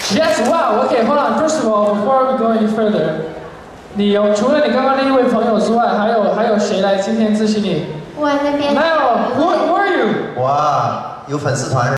Yes, wow. Okay, hold on. First of all, before we go any further, 除了你刚刚那一位朋友之外，还有谁来今天支持你？ 我那边。 Niall, who are you？ 哇，有粉丝团。